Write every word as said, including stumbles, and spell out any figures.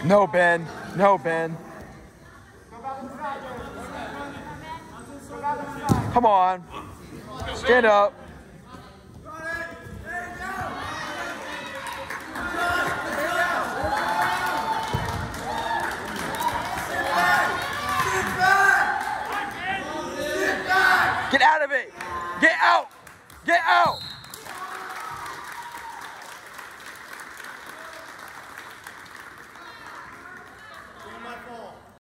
No, Ben. No, Ben. Come on. Stand up. Get out of it. Get out. Get out.